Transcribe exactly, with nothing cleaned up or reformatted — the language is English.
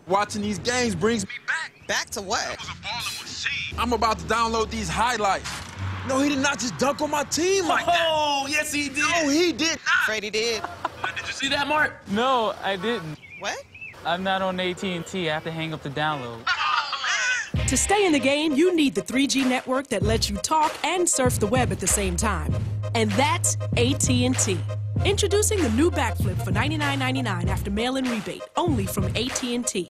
Watching these games brings me back. Back to what? I was a baller with C. I'm about to download these highlights. No, he did not just dunk on my team like that. Oh, yes, he did. No, he did not. Freddie did. Did you see that, Mark? No, I didn't. What? I'm not on A T and T. I have to hang up the download. To stay in the game, you need the three G network that lets you talk and surf the web at the same time. And that's A T and T. Introducing the new backflip for ninety-nine ninety-nine after mail-in rebate, only from A T and T.